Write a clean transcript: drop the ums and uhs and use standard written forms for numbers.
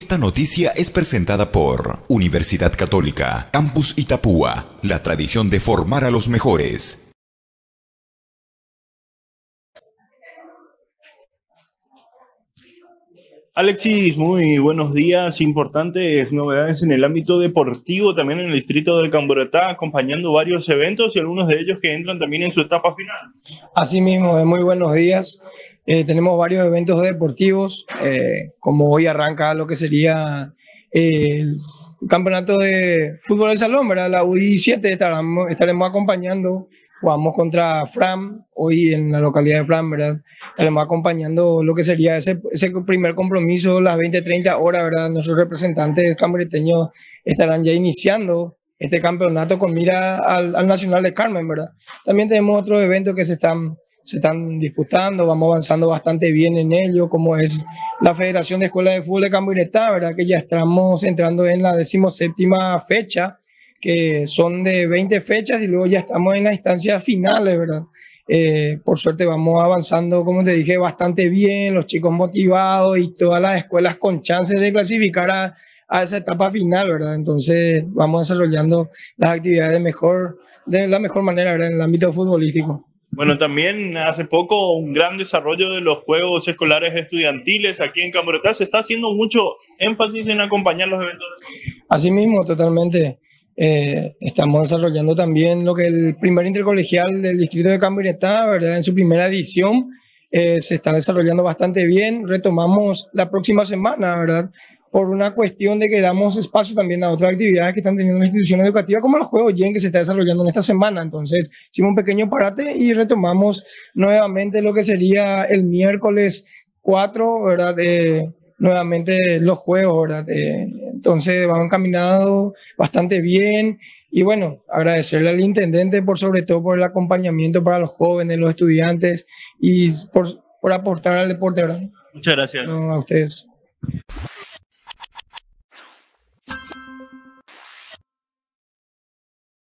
Esta noticia es presentada por Universidad Católica, Campus Itapúa, la tradición de formar a los mejores. Alexis, muy buenos días. Importantes novedades en el ámbito deportivo, también en el distrito de Camboretá, acompañando varios eventos y algunos de ellos que entran también en su etapa final. Así mismo, muy buenos días. Tenemos varios eventos deportivos, como hoy arranca lo que sería el campeonato de fútbol del salón, ¿verdad? La U17 estaremos acompañando. Jugamos contra Fram, hoy en la localidad de Fram, ¿verdad? Estaremos acompañando lo que sería ese primer compromiso, las 20-30 horas, ¿verdad? Nuestros representantes camboreteños estarán ya iniciando este campeonato con mira al Nacional de Carmen, ¿verdad? También tenemos otros eventos que se están disputando, vamos avanzando bastante bien en ello, como es la Federación de Escuelas de Fútbol de Camboretá, ¿verdad? Que ya estamos entrando en la 17ª fecha, que son de 20 fechas y luego ya estamos en las instancias finales, ¿verdad? Por suerte vamos avanzando, como te dije, bastante bien, los chicos motivados y todas las escuelas con chances de clasificar a esa etapa final, ¿verdad? Entonces vamos desarrollando las actividades de la mejor manera, ¿verdad? En el ámbito futbolístico. Bueno, también hace poco un gran desarrollo de los Juegos Escolares Estudiantiles aquí en Camboretá. Se está haciendo mucho énfasis en acompañar los eventos. Así mismo, totalmente. Estamos desarrollando también lo que el primer intercolegial del distrito de Camboretá, ¿verdad? En su primera edición se está desarrollando bastante bien. Retomamos la próxima semana, ¿verdad? Por una cuestión de que damos espacio también a otras actividades que están teniendo las instituciones educativas, como los Juegos YEN que se está desarrollando en esta semana. Entonces, hicimos un pequeño parate y retomamos nuevamente lo que sería el miércoles 4, ¿verdad? Nuevamente los Juegos, ¿verdad? Entonces, van encaminados bastante bien. Y bueno, agradecerle al intendente sobre todo por el acompañamiento para los jóvenes, los estudiantes y por aportar al deporte, ¿verdad? Muchas gracias. No, a ustedes.